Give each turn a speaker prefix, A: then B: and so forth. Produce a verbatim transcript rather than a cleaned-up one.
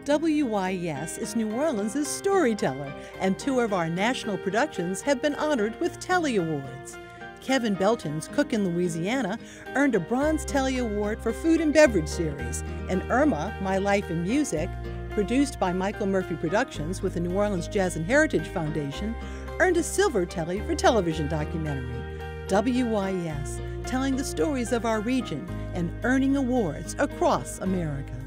A: W Y E S is New Orleans' storyteller, and two of our national productions have been honored with Telly Awards. Kevin Belton's Cookin, Louisiana earned a Bronze Telly Award for Food and Beverage Series, and Irma, My Life in Music, produced by Michael Murphy Productions with the New Orleans Jazz and Heritage Foundation, earned a Silver Telly for television documentary. W Y E S, telling the stories of our region and earning awards across America.